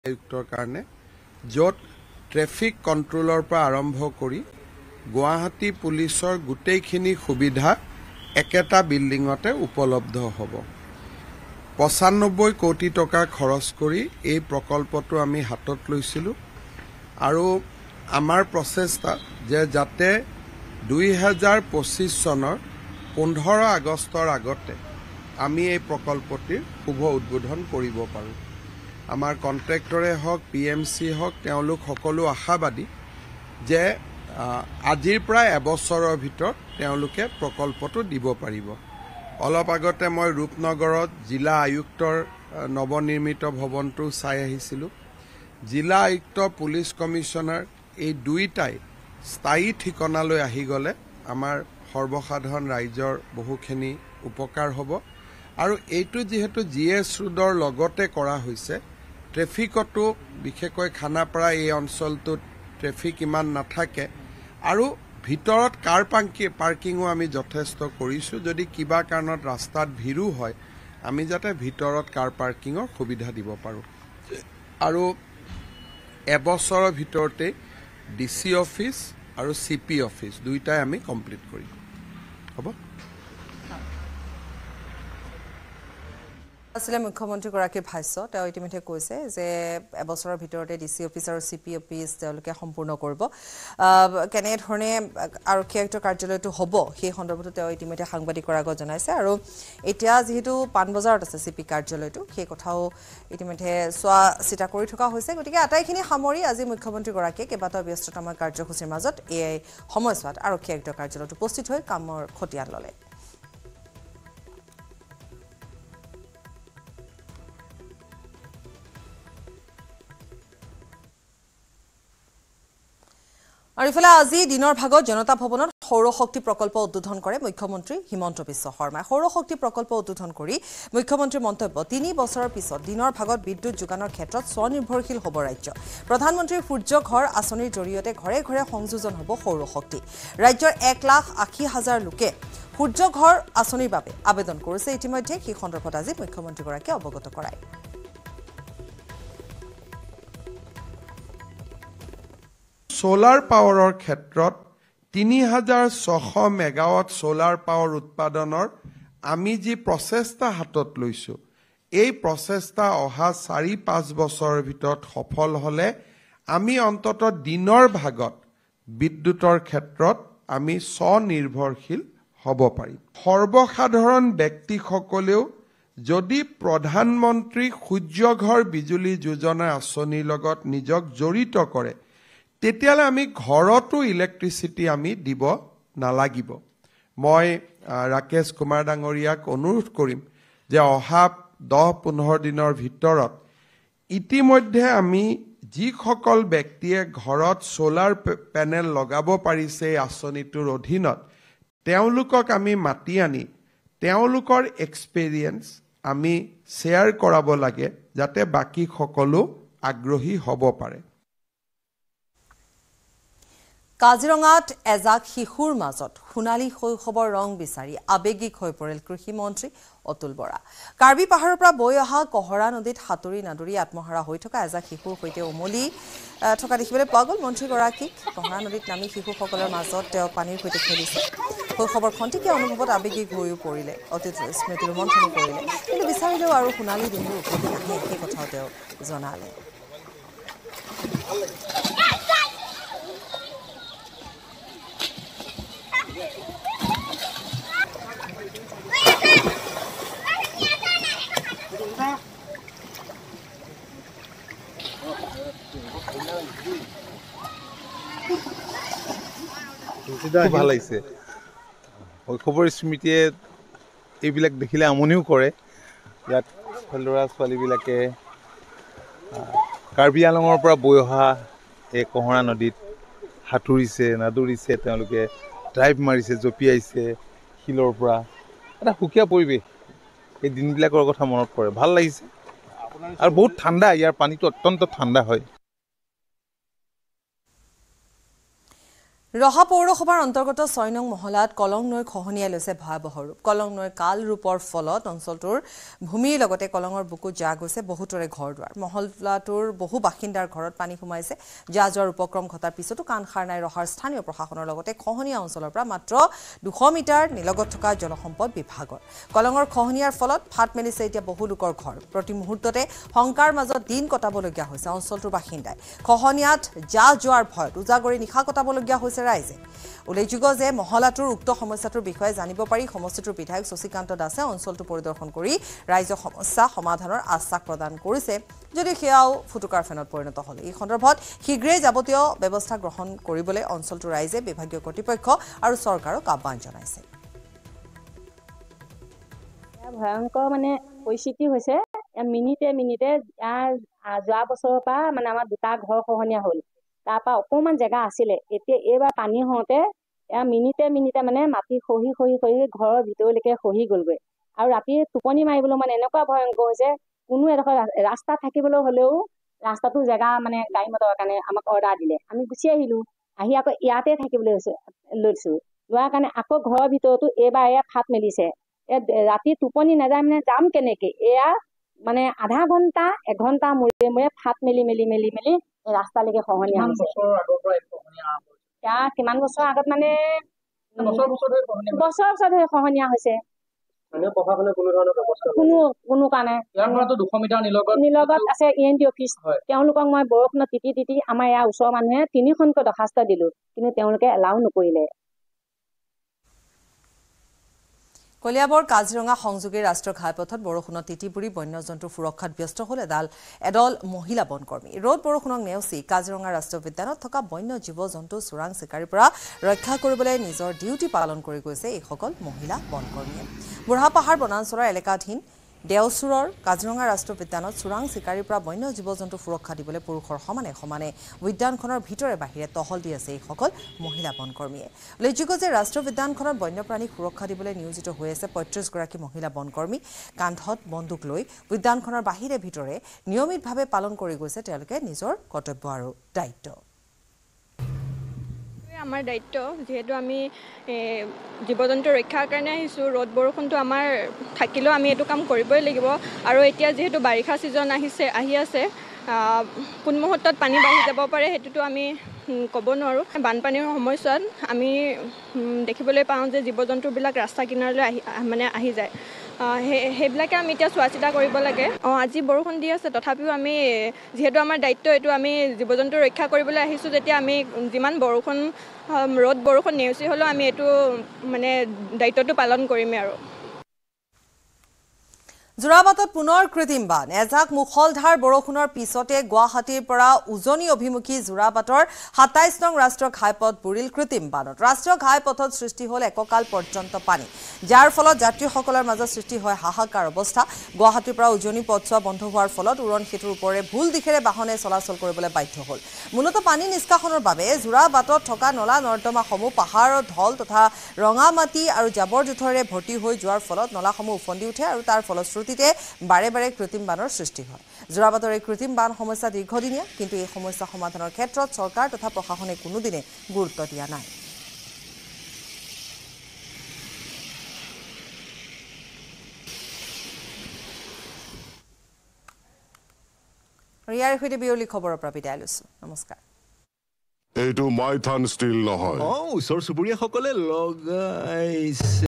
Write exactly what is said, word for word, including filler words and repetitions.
আয়ুক্তৰ কাৰণে য'ত ট্ৰেফিক কণ্ট্ৰোলৰ পৰা আৰম্ভ কৰি গুৱাহাটী পুলিচৰ গোটেইখিনি সুবিধা একেটা বিল্ডিঙতে উপলব্ধ হ'ব। পঁচানব্বৈ কোটি টকা খৰচ কৰি এই প্ৰকল্পটো আমি হাতত লৈছিলোঁ আৰু আমাৰ প্ৰচেষ্টা যে যাতে দুই হাজাৰ পঁচিছ চনৰ পোন্ধৰ আগষ্টৰ আগতে আমি এই প্ৰকল্পটিৰ শুভ উদ্বোধন কৰিব পাৰোঁ। আমাৰ কণ্ট্ৰেক্টৰে হওক পি এম চি হওক তেওঁলোক সকলো আশাবাদী যে আজিৰ প্ৰায় এবছৰৰ ভিতৰত তেওঁলোকে প্ৰকল্পটো দিব পাৰিব। অলপ আগতে মই ৰূপনগৰত জিলা আয়ুক্তৰ নৱনিৰ্মিত ভৱনটো চাই আহিছিলোঁ। জিলা আয়ুক্ত পুলিচ কমিশ্যনাৰ এই দুইটাই স্থায়ী ঠিকনালৈ আহি গ'লে আমাৰ সৰ্বসাধাৰণ ৰাইজৰ বহুখিনি উপকাৰ হ'ব আৰু এইটো যিহেতু জি এছ ৰোডৰ লগতে কৰা হৈছে ট্ৰেফিকতো বিশেষকৈ খানাপাৰা এই অঞ্চলটোত ট্ৰেফিক ইমান নাথাকে আৰু ভিতৰত কাৰ পাৰ্কিং পাৰ্কিঙো আমি যথেষ্ট কৰিছোঁ। যদি কিবা কাৰণত ৰাস্তাত ভিৰো হয় আমি যাতে ভিতৰত কাৰ পাৰ্কিঙৰ সুবিধা দিব পাৰোঁ আৰু এবছৰৰ ভিতৰতে ডি চি অফিচ আৰু চি পি অফিচ দুইটাই আমি কমপ্লিট কৰিম। হ'ব আসলে মুখ্যমন্ত্ৰীগৰাকীৰ ভাষ্য তেওঁ ইতিমধ্যে কৈছে যে এবছৰৰ ভিতৰতে ডি চি অফিচ আৰু চি পি অফিচ তেওঁলোকে সম্পূৰ্ণ কৰিব। কেনেধৰণে আৰক্ষী আয়ুক্তৰ কাৰ্যালয়টো হ'ব সেই সন্দৰ্ভতো তেওঁ ইতিমধ্যে সাংবাদিকৰ আগত জনাইছে আৰু এতিয়া যিহেতু পাণবজাৰত আছে চি পি কাৰ্যালয়টো সেই কথাও ইতিমধ্যে চোৱা চিতা কৰি থকা হৈছে। গতিকে আটাইখিনি সামৰি আজি মুখ্যমন্ত্ৰীগৰাকীয়ে কেইবাটাও ব্যস্ততাময় কাৰ্যসূচীৰ মাজত এই সময়ছোৱাত আৰক্ষী আয়ুক্তৰ কাৰ্যালয়ত উপস্থিত হৈ কামৰ খতিয়ান ল'লে। আৰু ইফালে আজি দিনৰ ভাগত জনতা ভৱনত সৌৰশক্তি প্ৰকল্প উদ্বোধন কৰে মুখ্যমন্ত্ৰী হিমন্ত বিশ্ব শৰ্মাই। সৌৰশক্তি প্ৰকল্প উদ্বোধন কৰি মুখ্যমন্ত্ৰীৰ মন্তব্য, তিনি বছৰৰ পিছত দিনৰ ভাগত বিদ্যুৎ যোগানৰ ক্ষেত্ৰত স্বনিৰ্ভৰশীল হ'ব ৰাজ্য। প্ৰধানমন্ত্ৰীৰ সূৰ্য ঘৰ আঁচনিৰ জৰিয়তে ঘৰে ঘৰে সংযোজন হ'ব সৌৰশক্তি। ৰাজ্যৰ এক লাখ আশী হাজাৰ লোকে সূৰ্য ঘৰ আঁচনিৰ বাবে আবেদন কৰিছে। ইতিমধ্যে সেই সন্দৰ্ভত আজি মুখ্যমন্ত্ৰীগৰাকীয়ে অৱগত কৰায়। সোলাৰ পাৱাৰৰ ক্ষেত্ৰত তিনি হাজাৰ ছশ মেগাৱাট সোলাৰ পাৱাৰ উৎপাদনৰ আমি যি প্ৰচেষ্টা হাতত লৈছোঁ এই প্ৰচেষ্টা অহা চাৰি পাঁচ বছৰৰ ভিতৰত সফল হ'লে আমি অন্তত দিনৰ ভাগত বিদ্যুতৰ ক্ষেত্ৰত আমি স্বনিৰ্ভৰশীল হ'ব পাৰিম। সৰ্বসাধাৰণ ব্যক্তিসকলেও যদি প্ৰধানমন্ত্ৰী সূৰ্যঘৰ বিজুলী যোজনা আঁচনিৰ লগত নিজক জড়িত কৰে তেতিয়ালে আমি ঘৰতো ইলেক্ট্ৰিচিটি আমি দিব নালাগিব। মই ৰাকেশ কুমাৰ ডাঙৰীয়াক অনুৰোধ কৰিম যে অহা দহ পোন্ধৰ দিনৰ ভিতৰত ইতিমধ্যে আমি যিসকল ব্যক্তিয়ে ঘৰত সোলাৰ পেনেল লগাব পাৰিছে এই আঁচনিটোৰ অধীনত তেওঁলোকক আমি মাতি আনি তেওঁলোকৰ এক্সপেৰিয়েন্স আমি শ্বেয়াৰ কৰাব লাগে যাতে বাকী সকলো আগ্ৰহী হ'ব পাৰে। কাজিৰঙাত এজাক শিশুৰ মাজত সোণালী শৈশৱৰ ৰং বিচাৰি আৱেগিক হৈ পৰিল কৃষিমন্ত্ৰী অতুল বৰা। কাৰ্বি পাহাৰৰ পৰা বৈ অহা কহৰা নদীত সাঁতুৰি নাদুৰি আত্মহাৰা হৈ থকা এজাক শিশুৰ সৈতে উমলি থকা দেখিবলৈ পোৱা গ'ল। মন্ত্ৰীগৰাকীক কহৰা নদীত নামি শিশুসকলৰ মাজত তেওঁ পানীৰ সৈতে খেলিছে। শৈশৱৰ খন্তেকীয়া অনুভৱত আৱেগিক হৈও পৰিলে, অতীত স্মৃতি ৰোমন্থনো কৰিলে। কিন্তু বিচাৰিলেও আৰু সোণালী দিনবোৰ উভতি নাহে সেই কথাও তেওঁ জনালে। ভাল লাগিছে। শৈশৱৰ স্মৃতিয়ে এইবিলাক দেখিলে আমনিও কৰে। ইয়াত ল'ৰা ছোৱালীবিলাকে কাৰ্বি আংলঙৰ পৰা বৈ অহা এই কহৰা নদীত সাঁতুৰিছে, নাদুৰিছে, তেওঁলোকে ড্ৰাইভ মাৰিছে, জঁপিয়াইছে শিলৰ পৰা। এটা সুকীয়া পৰিৱেশ, এই দিনবিলাকৰ কথা মনত পৰে, ভাল লাগিছে। আৰু বহুত ঠাণ্ডা, ইয়াৰ পানীটো অত্যন্ত ঠাণ্ডা হয়। ৰহা পৌৰসভাৰ অন্তৰ্গত ছয় নং মহলাত কলং নৈ খহনীয়াই লৈছে ভয়াৱহ ৰূপ কলং নৈ কাল ৰূপৰ ফলত অঞ্চলটোৰ ভূমিৰ লগতে কলঙৰ বুকু যা গৈছে বহুতৰে ঘৰ দুৱাৰ মহলাটোৰ বহু বাসিন্দাৰ ঘৰত পানী সোমাইছে যা যোৱাৰ উপক্ৰম ঘটাৰ পিছতো কাণ সাৰ নাই ৰহাৰ স্থানীয় প্ৰশাসনৰ লগতে খহনীয়া অঞ্চলৰ পৰা মাত্ৰ দুশ মিটাৰ নিলগত থকা জলসম্পদ বিভাগৰ কলঙৰ খহনীয়াৰ ফলত ফাট মেলিছে এতিয়া বহু লোকৰ ঘৰ প্ৰতি মুহূৰ্ততে শংকাৰ মাজত দিন কটাবলগীয়া হৈছে অঞ্চলটোৰ বাসিন্দাই খহনীয়াত যা যোৱাৰ ভয়ত উজাগৰি নিশা কটাবলগীয়া হৈছে ৰাইজে উল্লেখযোগ্য যে মহলাটোৰ উক্ত সমস্যাটোৰ বিষয়ে জানিব পাৰি সমষ্টিটোৰ বিধায়ক শশীকান্ত দাসে অঞ্চলটো পৰিদৰ্শন কৰি ৰাইজৰ সমস্যা সমাধানৰ আশ্বাস প্ৰদান কৰিছে যদিও সেয়াও ফুটুকাৰ ফেনত পৰিণত হ'ল এই সন্দৰ্ভত শীঘ্ৰেই যাৱতীয় ব্যৱস্থা গ্ৰহণ কৰিবলৈ অঞ্চলটোৰ ৰাইজে বিভাগীয় কৰ্তৃপক্ষ আৰু চৰকাৰক আহ্বান জনাইছে ভয়ংকৰ মানে পৰিস্থিতি হৈছে মিনিটে মিনিটে যোৱা বছৰৰ পৰা মানে আমাৰ দুটা ঘৰ খহনীয়া হ'ল তাৰ পৰা অকমান জেগা আছিলে এতিয়া এইবাৰ পানী হওঁতে এয়া মিনিটে মিনিটে মানে মাটি খহি খহি খহি ঘৰৰ ভিতৰলৈকে খহি গ'লগৈ আৰু ৰাতি টোপনি মাৰিবলৈ মানে এনেকুৱা ভয়ংকৰ হৈছে কোনো এডোখৰ ৰাস্তা থাকিবলৈ হ'লেও ৰাস্তাটো জেগা মানে গাড়ী মটৰৰ কাৰণে আমাক অৰ্ডাৰ দিলে আমি গুচি আহিলো আহি আকৌ ইয়াতে থাকিবলৈ লৈছো লোৱাৰ কাৰণে আকৌ ঘৰৰ ভিতৰতো এইবাৰ এয়া ফাট মেলিছে ৰাতি টোপনি নাযায় মানে যাম কেনেকে এয়া মানে আধা ঘণ্টা এঘণ্টা মূৰে মূৰে ফাট মেলি মেলি মেলি মেলি ৰাস্তালৈকে খহনীয়া হৈছে কিমান বছৰ আগত মানে বছৰ বছৰ ধৰি খহনীয়া হৈছে কোনো কোনো কাৰণে নিলগত আছে ই এন টি অফিচ তেওঁলোকক মই বৰষুণত তিতি তিতি আমাৰ ইয়াৰ ওচৰৰ মানুহে তিনিখনকৈ দৰ্খাস্ত দিলো কিন্তু তেওঁলোকে এলাও নকৰিলে কলিয়াবৰ কাজিৰঙা সংযোগী ৰাষ্ট্ৰীয় ঘাইপথত বৰষুণত তিতিবুৰি বন্যজন্তু সুৰক্ষাত ব্যস্ত হ'ল এডাল এডল মহিলা বনকৰ্মী ৰ'দ বৰষুণক নেওচি কাজিৰঙা ৰাষ্ট্ৰীয় উদ্যানত থকা বন্য জীৱ জন্তু চোৰাং চিকাৰীৰ পৰা ৰক্ষা কৰিবলৈ নিজৰ ডিউটি পালন কৰি গৈছে এইসকল মহিলা বনকৰ্মীয়ে বুঢ়াপাহাৰ বনাঞ্চলৰ এলেকাধীন দেওচুৰৰ কাজিৰঙা ৰাষ্ট্ৰীয় উদ্যানত চোৰাং চিকাৰীৰ পৰা বন্য জীৱ জন্তু সুৰক্ষা দিবলৈ পুৰুষৰ সমানে সমানে উদ্যানখনৰ ভিতৰে বাহিৰে টহল দি আছে এইসকল মহিলা বনকৰ্মীয়ে উল্লেখযোগ্য যে ৰাষ্ট্ৰীয় উদ্যানখনত বন্যপ্ৰাণীক সুৰক্ষা দিবলৈ নিয়োজিত হৈ আছে পঁয়ত্ৰিশ গৰাকী মহিলা বনকৰ্মী কান্ধত বন্দুক লৈ উদ্যানখনৰ বাহিৰে ভিতৰে নিয়মিতভাৱে পালন কৰি গৈছে তেওঁলোকে নিজৰ কৰ্তব্য আৰু দায়িত্ব আমাৰ দায়িত্ব যেহেতু আমি জীৱ জন্তু ৰক্ষাৰ কাৰণে আহিছোঁ ৰ'দ বৰষুণটো আমাৰ থাকিলেও আমি এইটো কাম কৰিবই লাগিব আৰু এতিয়া যিহেতু বাৰিষা ছিজন আহিছে আহি আছে কোন মুহূৰ্তত পানী বাঢ়ি যাব পাৰে সেইটোতো আমি ক'ব নোৱাৰোঁ বানপানীৰ সময়ছোৱাত আমি দেখিবলৈ পাওঁ যে জীৱ জন্তুবিলাক ৰাস্তা কিনাৰলৈ আহি মানে আহি যায় সেই সেইবিলাকে আমি এতিয়া চোৱা চিতা কৰিব লাগে অঁ আজি বৰষুণ দি আছে তথাপিও আমি যিহেতু আমাৰ দায়িত্ব এইটো আমি জীৱ জন্তু ৰক্ষা কৰিবলৈ আহিছোঁ যেতিয়া আমি যিমান বৰষুণ ৰ'দ বৰষুণ নেওচি হ'লেও আমি এইটো মানে দায়িত্বটো পালন কৰিমেই আৰু যোৰাবাটত পুনৰ কৃত্ৰিম বান এজাক মুখলধাৰ বৰষুণৰ পিছতে গুৱাহাটীৰ পৰা উজনি অভিমুখী যোৰাবাটৰ সাতাইশ নং ৰাষ্ট্ৰীয় ঘাইপথ বুৰিল কৃত্ৰিম বানত ৰাষ্ট্ৰীয় ঘাইপথত সৃষ্টি হ'ল এককাল পৰ্যন্ত পানী যাৰ ফলত যাত্ৰীসকলৰ মাজত সৃষ্টি হয় হাহাকাৰ অৱস্থা গুৱাহাটীৰ পৰা উজনি পথছোৱা বন্ধ হোৱাৰ ফলত উৰণ সেতুৰ ওপৰে ভুল দিশেৰে বাহনে চলাচল কৰিবলৈ বাধ্য হ'ল মূলতঃ পানী নিষ্কাশনৰ বাবে যোৰাবাটত থকা নলা নৰ্দমাসমূহ পাহাৰৰ ঢল তথা ৰঙা মাটি আৰু জাবৰ জোথৰেৰে ভৰ্তি হৈ যোৱাৰ ফলত নলাসমূহ উফন্দি উঠে আৰু তাৰ ফলশ্ৰুতিতে বাৰে বাৰে কৃত্ৰিম বানৰ সৃষ্টি হয় যোৰাবাটৰ এই কৃত্ৰিম বান সমস্যা দীৰ্ঘদিনীয়া কিন্তু এই সমস্যা সমাধানৰ ক্ষেত্ৰত চৰকাৰ তথা প্ৰশাসনে কোনোদিনে গুৰুত্ব দিয়া নাই ইয়াৰ সৈতে বিয়লি খবৰৰ পৰা বিদায় লৈছো নমস্কাৰ এইটো মাইথান ষ্টিল নহয় অ ওচৰ চুবুৰীয়াসকলে লগাইছে